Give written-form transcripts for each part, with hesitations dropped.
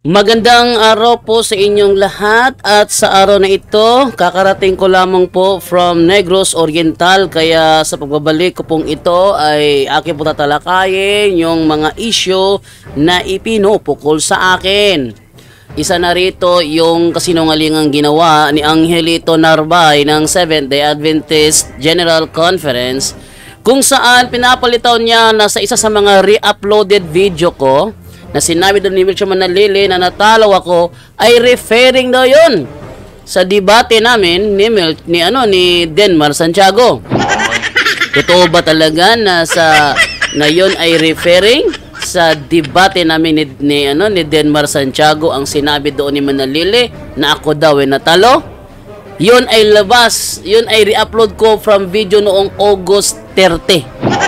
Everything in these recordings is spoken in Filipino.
Magandang araw po sa inyong lahat at sa araw na ito, kakarating ko lamang po from Negros Oriental kaya sa pagbabalik ko pong ito ay akin po tatalakayin yung mga issue na ipinupukol sa akin. Isa na rito yung kasinungalingang ginawa ni Angelito Narbay ng Seventh-day Adventist General Conference kung saan pinapalitaw niya na sa isa sa mga re-uploaded video ko na sinabi doon ni Melchor Manalili na natalo ako ay referring daw yun sa debate namin ni Denmar Santiago. Totoo ba talaga na yun ay referring sa debate namin ni Denmar Santiago ang sinabi doon ni Manalili na ako daw ay natalo? Yun ay labas, yun ay re-upload ko from video noong August 30,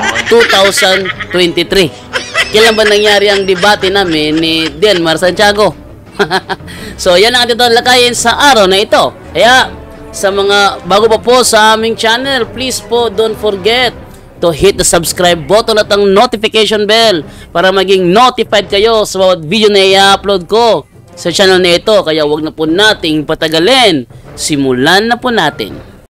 2023. Kailan ba nangyari ang debate namin ni Denmar Santiago? So, yan ang ating talakayin sa araw na ito. Kaya, sa mga bago pa po sa aming channel, please po don't forget to hit the subscribe button at ang notification bell para maging notified kayo sa bawat video na i-upload ko sa channel na ito. Kaya wag na po nating patagalin. Simulan na po natin.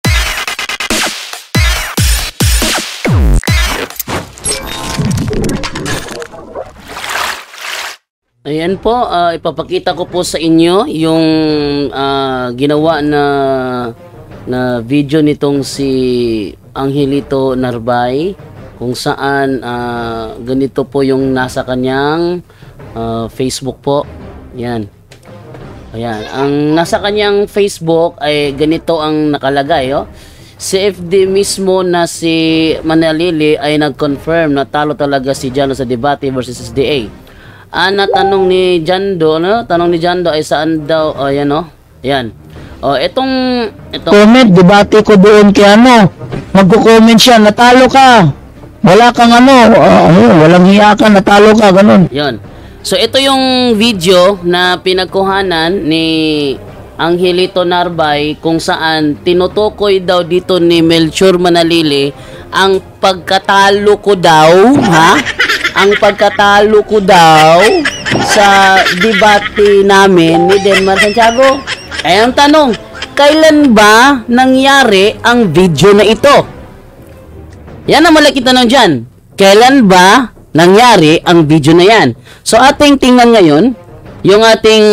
Ayan po, ipapakita ko po sa inyo yung ginawa na video nitong si Angelito Narbay kung saan ganito po yung nasa kanyang Facebook po. Ayan. Ayan. Ang nasa kanyang Facebook ay ganito ang nakalagay. Oh. Si FD mismo na si Manalili ay nag-confirm na talo talaga si Jando sa debate versus SDA. Tanong ni Jando, no? Tanong ni Jando ay saan daw? O, yan, o. Yan. O, itong... Comment, debate ko doon kay magko-comment siya, natalo ka. Wala kang walang hiya ka, natalo ka, ganun. Yan. So, ito yung video na pinagkuhanan ni Angelito Narbay kung saan tinutukoy daw dito ni Melchor Manalili ang pagkatalo ko daw, ha? Ang pagkatalo ko daw sa debate namin ni Denmar Santiago. Ay ang tanong, kailan ba nangyari ang video na ito? Yan ang malaki tanong dyan. Kailan ba nangyari ang video na yan? So ating tingnan ngayon yung ating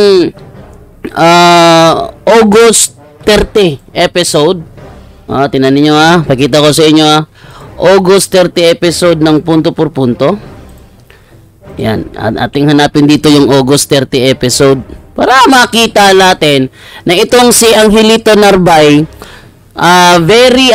August 30 episode. Tingnan ninyo pakita ko sa inyo August 30 episode ng punto por punto. Yan, ating hanapin dito yung August 30 episode para makita natin na itong si Angelito Narbay very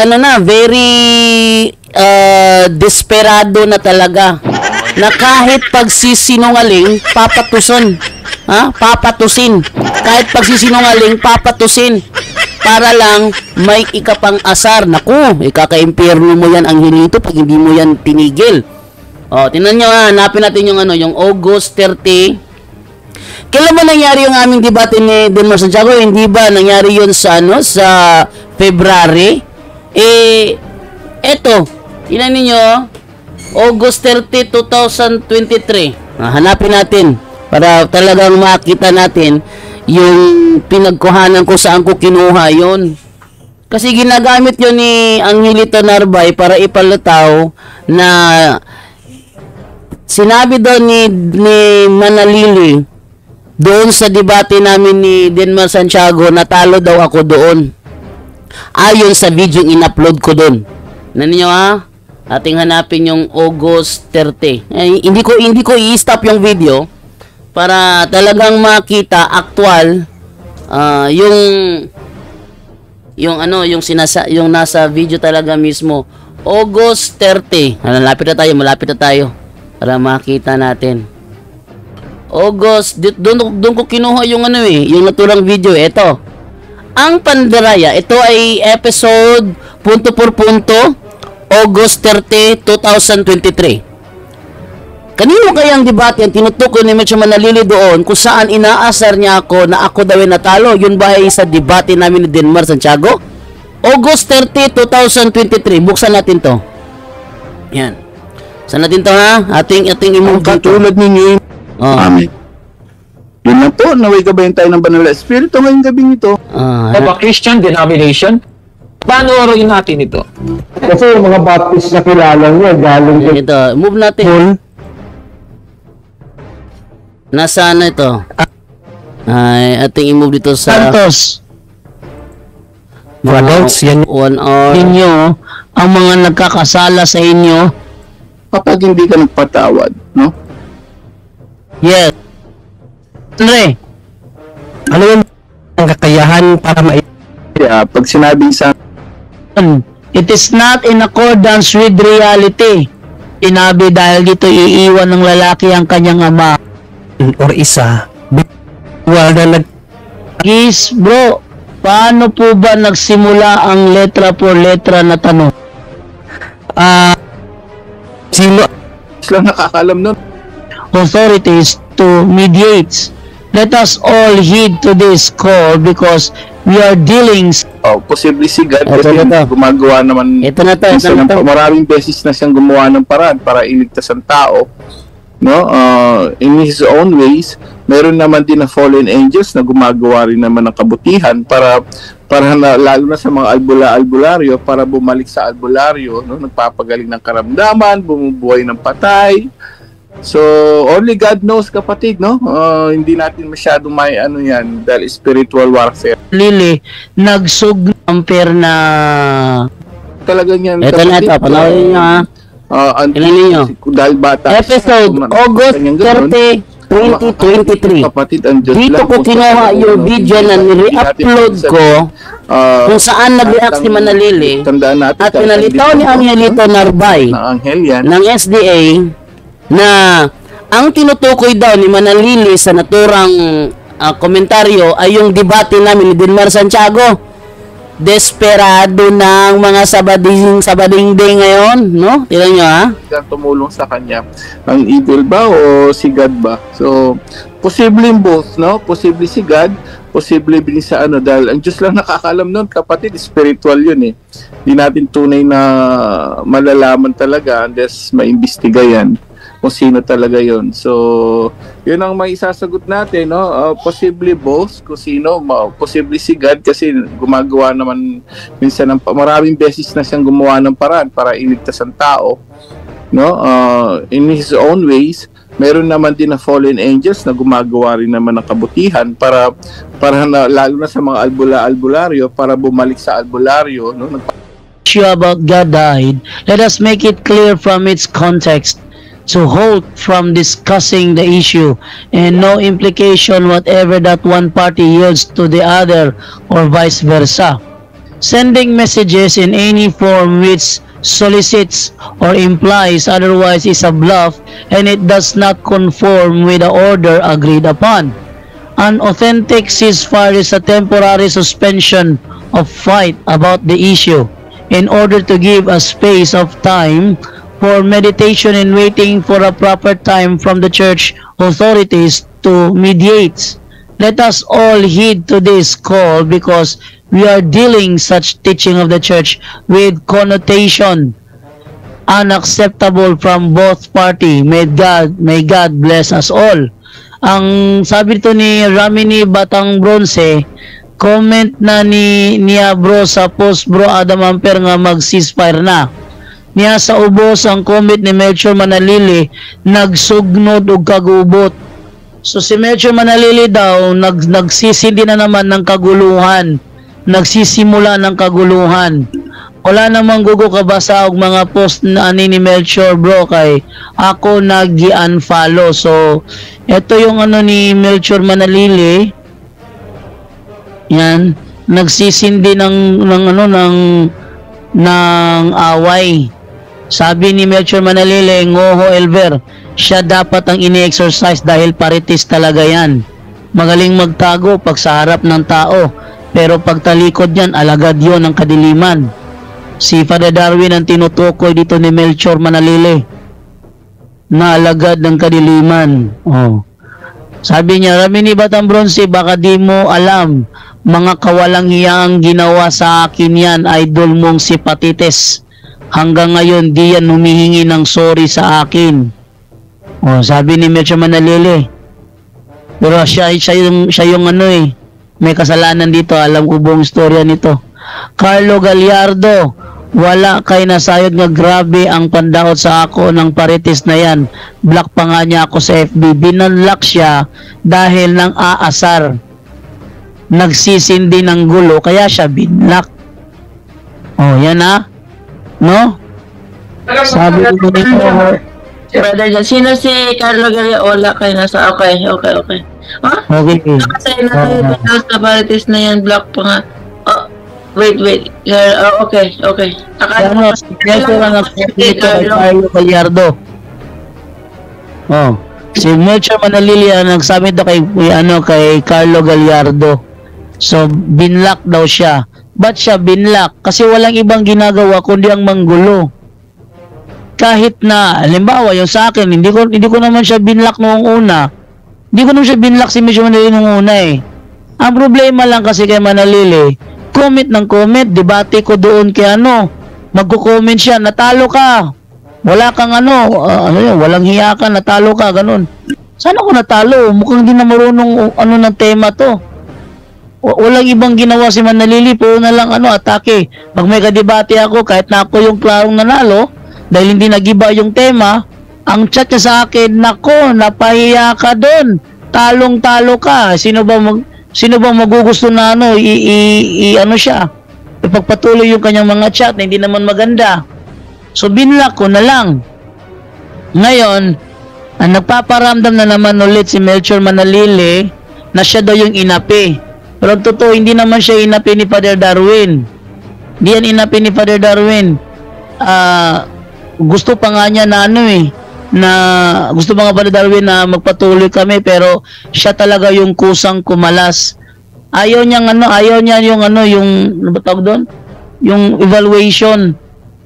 desperado na talaga na kahit pagsisinungaling papatusin, papatusin, kahit pagsisinungaling papatusin para lang may ikapang asar. Naku, ikaka-impyerno mo yan Angelito pag hindi mo yan tinigil. O, tingnan nyo hanapin natin yung August 30. Kailan ba nangyari yung aming debate ni Denmar Santiago? Hindi ba nangyari yun sa February? Eto, tingnan niyo August 30, 2023. Hanapin natin para talagang makita natin yung pinagkuhanan ko saan ko kinuha yun. Kasi ginagamit yun ni Angelito Narbay para ipalataw na sinabi doon ni Manalili doon sa debate namin ni Denmar Santiago, natalo daw ako doon. Ayon sa video yung in-upload ko doon. Naninyo ating hanapin yung August 30. Hindi ko i-stop yung video para talagang makita actual yung nasa video talaga mismo. August 30. Malapit na tayo. Para makita natin. August, doon ko kinuha yung yung naturang video. Ito. Ang Pandaraya, ito ay episode punto por punto, August 30, 2023. Kanino kayang debate ang tinutukoy ni Melchor Manalili doon kung saan inaasar niya ako na ako daw ay natalo? Yun ba ay sa debate namin ni Denmar Santiago? August 30, 2023. Buksan natin to. Yan. Saan natin to Ating imong katulad ninyo. Amen. Yun lang po, naway gabayan tayo ng banal na espiritu ngayong gabing ito. Of a Christian denomination. Paano rin natin ito? Kasi yung mga Baptist na kilala niya, galing kay Ito, move natin. Paul. Nasaan na ito? Ay, ating i-move dito sa Santos, mga adults, yan. 1 hour. inyo, ang mga nagkakasala sa inyo, Kapag hindi ka nagpatawad, no? yes. Andre, Ano yung ang kakayahan para Kaya pag sinabing sa it is not in accordance with reality. Sinabi dahil dito iiwan ng lalaki ang kanyang ama. or isa wala na Gis, bro, paano po ba nagsimula ang letra por letra na tanong? sino lang nakakalam nun. Authorities to mediate. Let us all heed to this call because we are dealing Posible si God Ito kasi na to. gumagawa naman Ito na to, ito minsan na to. maraming beses na siyang gumawa ng paraan para iligtas ang tao, no? In his own ways. Meron naman din na fallen angels na gumagawa rin naman ng kabutihan para lalo na sa mga albularyo para bumalik sa albularyo, no? Nagpapagaling ng karamdaman, bumubuhay ng patay. So, only God knows, kapatid, no? Hindi natin masyadong may ano yan dahil spiritual warfare. Lili, nagsugnampir na Talaga yan, Ito na ito, panoorin nyo ha. Ilan ninyo? Dahil bata. Episode August 30, 2023. Kapatid, ang Diyos Dito lang ko po kinuha sa- yung video na nire-upload ko kung saan nag-react si Manalili Tandaan natin. at pinalitaw ni Angelito Narbay ng anghel yan. ng SDA na ang tinutukoy daw ni Manalili sa naturang komentaryo ay yung debate namin ni Dilmar Santiago. Desperado ng mga sabading day ngayon, no? Tingnan nyo ha. Ang tumulong sa kanya. Ang evil ba o si God ba? So, posible both, no? Posible si God, posible din sa ano, dahil ang Diyos lang nakakalam nun, kapatid, spiritual yun eh. Hindi natin tunay na malalaman talaga unless maimbestiga yan kung sino talaga yon. So, yun ang may isasagot natin, no? Possibly both, kung sino, possibly si God kasi gumagawa naman minsan ng maraming beses na siyang gumawa ng paraan para iligtas ang tao, no? In his own ways. Meron naman din na fallen angels na gumagawa rin naman ng kabutihan para lalo na sa mga albularyo para bumalik sa albularyo, no? issue about God died, let us make it clear from its context to hold from discussing the issue and no implication whatever that one party yields to the other or vice versa. Sending messages in any form which solicits or implies otherwise is a bluff and it does not conform with the order agreed upon. An authentic ceasefire is a temporary suspension of fight about the issue in order to give a space of time for meditation and waiting for a proper time from the church authorities to mediate. Let us all heed to this call because we are dealing such teaching of the church with connotation unacceptable from both party. May God bless us all. Ang sabi dito ni Ramini Batang Bronze, comment na niya bro sa post bro Adam Amper nga mag-ceasefire na. Niya sa ubos ang comment ni Melchor Manalili nagsugnod og kagubot. So si Melchor Manalili daw nagsisindi na naman ng kaguluhan. Nagsisimula ng kaguluhan. Wala namang gugo kabasa og mga post na ani ni Melchor bro kay ako nag-unfollow. So ito yung ano ni Melchor Manalili. Yan, nagsisindi ng away. Sabi ni Melchor Manalili, Ngoho Elver, siya dapat ang ini-exercise dahil paritis talaga yan. Magaling magtago pag sa harap ng tao, pero pag talikod yan, alagad yon ng kadiliman. Si Father Darwin ang tinutukoy dito ni Melchor Manalili na alagad ng kadiliman. Oh. Sabi niya, Ramini Batang Bronze, baka di mo alam, mga kawalang hiyang ginawa sa akin yan, idol mong si Patites. Hanggang ngayon, di yan humihingi ng sorry sa akin. O, sabi ni Melchor Manalili. Pero siya yung ano eh, may kasalanan dito. Alam ko buong istorya nito. Carlo Gallardo, wala kay nasayod nga grabe ang pandaot sa ako ng Paritis na yan. Block pa nga niya ako sa FB. Binunlock siya dahil nang aasar. Nagsisindi ng gulo, kaya siya binlock. Oh, yan ha? No? Sabi ko dito, Brother John, sino si Carlo Gariola kayo nasa? Okay. Ha? okay. Kasi nasa sa Paritis na yan, block pa nga. Oh, wait. Okay. Ano, signature ang nagpapalito kay Carlo Gallardo. Oh, si Melchor Manalili ang nagsabi daw kay Carlo Gallardo. So, binlock daw siya. Ba't siya binlock? Kasi walang ibang ginagawa kundi ang manggulo. Kahit na, halimbawa, yung sa akin, hindi ko naman siya binlock noong una. Hindi ko naman siya binlock si Melchor Manalili noong una eh. Ang problema lang kasi kay Manalili, comment ng comment, debate ko doon kay magko-comment siya, natalo ka. Wala kang walang hiya ka, natalo ka, ganun. Sana ko natalo, mukhang di na marunong ng tema to. Walang ibang ginawa si Manalili, puro na lang atake. Pag may kadebate ako, kahit na ako yung klarong nanalo, dahil hindi nagiba yung tema, ang chat niya sa akin, nako, napahiya ka doon. Talong-talo ka. Sino ba magugusto na siya? Ipagpatuloy yung kanyang mga chat na hindi naman maganda. So, binlock ko na lang. Ngayon, ang nagpaparamdam na naman ulit si Melchor Manalili na siya daw yung inapi. Pero totoo, hindi naman siya inapi ni Father Darwin. Hindi yan inapi ni Father Darwin. Gusto pa nga niya gusto pa nga Father Darwin na magpatuloy kami, pero siya talaga yung kusang kumalas. Ayaw niya yung tawag doon? Yung evaluation.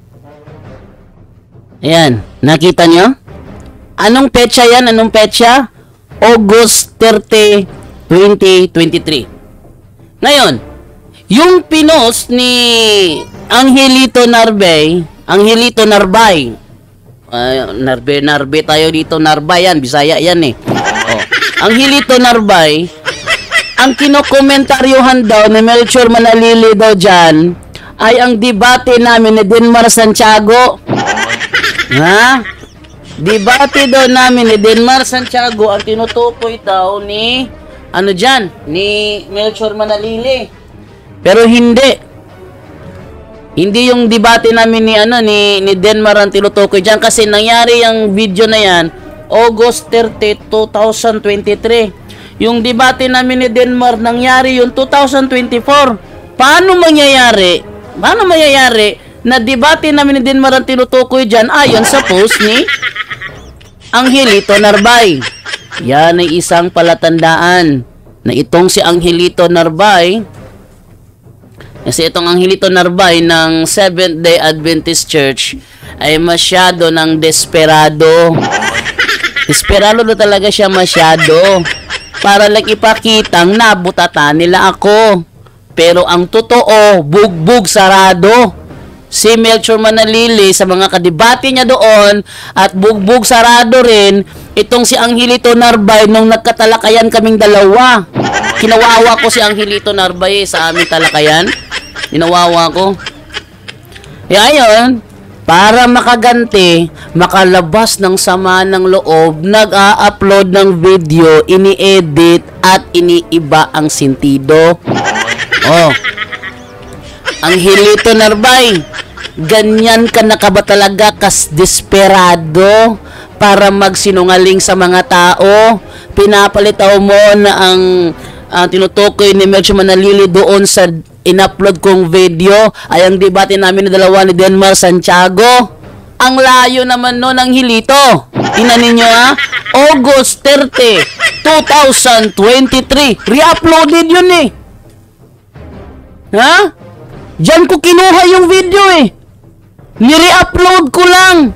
Ayan, nakita nyo? Anong petsa yan? August 30, 2023. Ngayon, yung pinost ni Angelito Narbay, Narbe tayo dito, Narbay yan, Bisaya yan eh. Oh. Angelito Narbay, ang kinokomentaryuhan daw ni Melchor Manalili daw dyan, ay ang debate namin ni Denmar Santiago. Ha? Debate daw namin ni Denmar Santiago ang tinutukoy daw ni ni Melchor Manalili. Pero hindi yung debate namin ni Denmar ang tinutukoy diyan, kasi nangyari yung video na yan August 30, 2023. Yung debate namin ni Denmar nangyari yung 2024. Paano mangyayari na debate namin ni Denmar ang tinutukoy diyan ayon sa post ni Angelito Narbay? Yan ay isang palatandaan na itong si Angelito Narbay, ng Seventh-day Adventist Church ay masyado ng desperado. Desperado na talaga siya masyado. Para lang ipakitang nabutatan nila ako. Pero ang totoo, bugbog sarado. Si Melchor Manalili sa mga kadebate niya doon at bugbog sarado rin itong si Angelito Narbay nung nagkatalakayan kaming dalawa. Kinawawa ko si Angelito Narbay sa aming talakayan. Ginawawa ko. Ayun, para makaganti, makalabas ng sama ng loob, nag-a-upload ng video, ini-edit at iniiba ang sentido. Oh. Angelito Narbay, ganyan ka na ka ba talaga desperado para magsinungaling sa mga tao? Pinapalitaw mo na ang tinutukoy ni Melchor Manalili doon sa in-upload kong video ay ang debate namin ni dalawa ni Denmar Santiago. Ang layo naman no ng Hilito. Tingnan ninyo August 30, 2023. Re-uploaded yun eh. Ha? Diyan ko kinuha yung video eh. Nire-upload ko lang.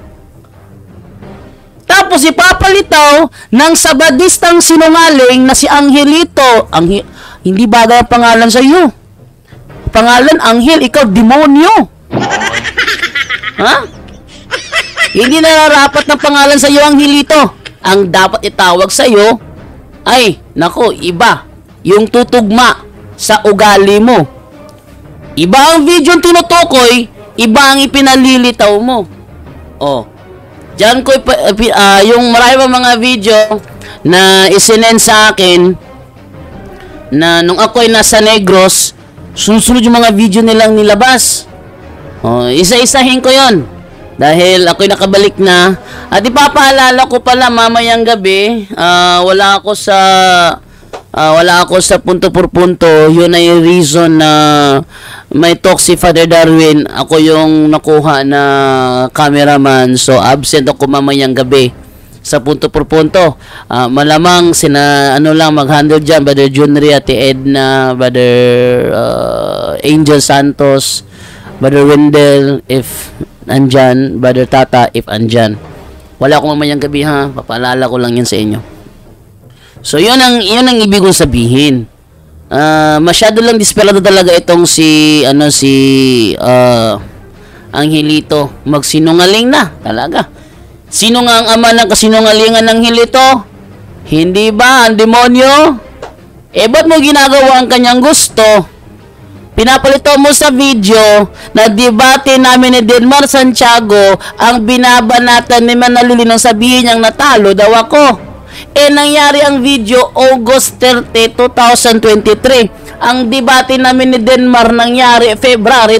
Tapos ipapalitaw ng sabadistang sinungaling na si Angelito. Hindi bagay ang pangalan sa iyo. Pangalan Anghel, ikaw demonyo. Ha? Hindi nararapat ng pangalan sa iyo Angelito. Ang dapat itawag sa iyo ay, nako, iba. Yung tutugma sa ugali mo. Iba ang video yung tinutukoy, iba ang ipinalilitaw mo. Oh. Diyan ko, yung marami pa mga video na isinend sa akin na nung ako ay nasa Negros, sunod-sunod yung mga video nilang nilabas. Oh, isa-isahin ko yon. Dahil ako'y nakabalik na. At ipapaalala ko pala mamayang gabi, wala ako sa punto por punto. Yun ay reason na may talk si Father Darwin. Ako yung nakuha na cameraman. So absent ako mamayang gabi sa punto por punto. Malamang mag-handle dyan, Brother Junri, Ate Edna, Brother Angel Santos, Brother Wendell, if andyan, Brother Tata, if andyan. Wala akong mamayang gabi ha, papaalala ko lang yan sa inyo. So yun ang ibig kong sabihin. Masyado lang desperado talaga itong si Angelito. Magsinungaling na talaga. Sino nga ang ama ng kasinungalingan ng Angelito? Hindi ba ang demonyo? Ba't mo ginagawa ang kanyang gusto? Pinapalito mo sa video na debate namin ni Denmar Santiago ang binabanatan ni Manaluli nang sabihin niyang natalo daw ako. Nangyari ang video August 30, 2023. Ang debate namin ni Denmar nangyari February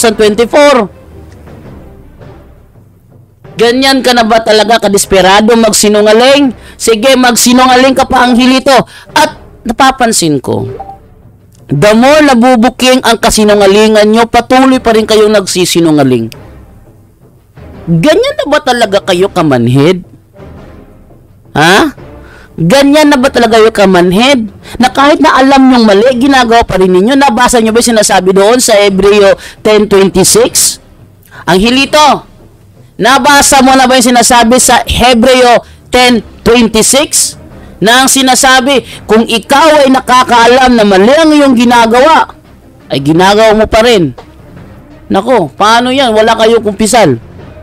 2024. Ganyan ka na ba talaga kadesperado magsinungaling? Sige, magsinungaling ka pa, Angelito. At napapansin ko, the more nabubuking ang kasinungalingan nyo, patuloy pa rin kayong nagsisinungaling. Ganyan na ba talaga kayo kamanhid? Ha? Ganyan na ba talaga kayo kamanhid? Na kahit na alam nyong mali, ginagawa pa rin ninyo. Nabasa nyo ba sinasabi doon sa Hebreo 10:26? Angelito, nabasa mo na ba yung sinasabi sa Hebreo 10:26? Na ang sinasabi, kung ikaw ay nakakaalam na mali ang iyong ginagawa, ay ginagawa mo pa rin. Nako, paano yan? Wala kayong kumpisal.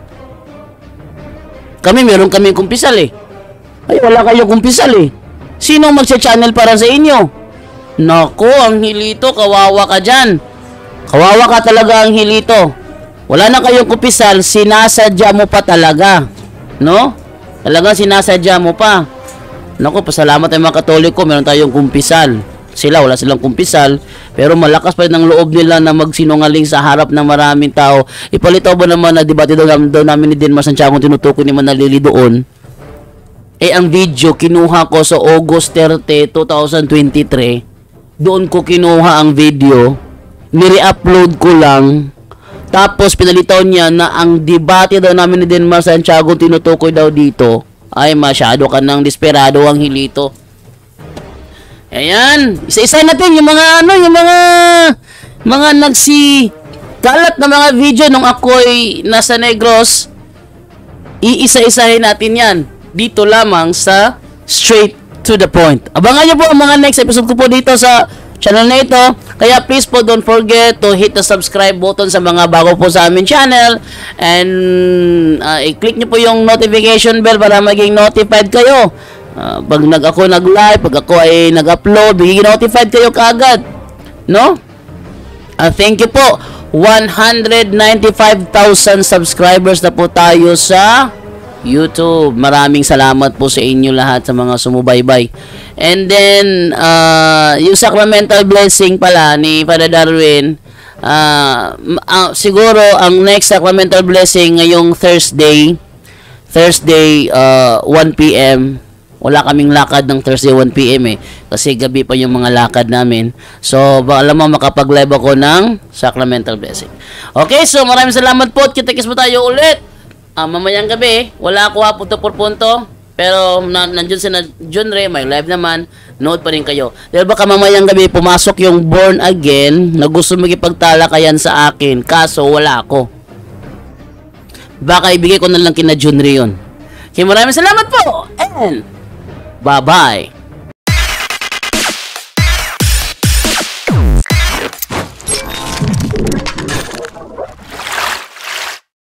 Meron kami kumpisal eh. Ay, wala kayong kumpisal eh. Sino magsa-channel para sa inyo? Nako, Angelito, kawawa ka dyan. Kawawa ka talaga, Angelito. Wala na kayong kumpisal, sinasadya mo pa talaga. No? Talagang sinasadya mo pa. Naku, pasalamat ay mga Katoliko, meron tayong kumpisal. Wala silang kumpisal, pero malakas pa rin ang loob nila na magsinungaling sa harap ng maraming tao. Ipalitaw ba naman na debate daw namin ni Denmar Santiago tinutukoy ni Manalili doon? Ang video kinuha ko sa August 30, 2023. Doon ko kinuha ang video, nire-upload ko lang. Tapos pinalitaw niya na ang debate daw namin ni Denmar Santiago tinutukoy daw dito. Ay, masyado ka ng desperado, Angelito. Ayan, isa-isa natin yung mga kalat na mga video nung ako'y nasa Negros. Iisa-isahin natin yan dito lamang sa Straight to the Point. Abangan nyo po ang mga next episode ko po dito sa channel na ito. Kaya please po don't forget to hit the subscribe button sa mga bago po sa aming channel. And i-click nyo po yung notification bell para maging notified kayo. Pag ako nag-live, pag ako ay nag-upload, biging notified kayo kaagad. No? Thank you po. 195,000 subscribers na po tayo sa YouTube. Maraming salamat po sa inyo lahat sa mga sumubaybay. And then, yung sacramental blessing pala ni Father Darwin, siguro ang next sacramental blessing ngayong Thursday 1 p.m. Wala kaming lakad ng Thursday 1 p.m. Kasi gabi pa yung mga lakad namin. So, alam mo, makapag-live ako ng sacramental blessing. Okay, so maraming salamat po. Kita-kits po tayo ulit. Mamayang gabi, wala ako punto por punto. Pero nandiyon si John Ray, may live naman. Note pa rin kayo. Dahil baka mamayang gabi pumasok yung born again na gusto magipagtalakayan sa akin. Kaso wala ako. Baka ibigay ko na lang kina John Ray yun. Okay, maraming salamat po. And bye-bye.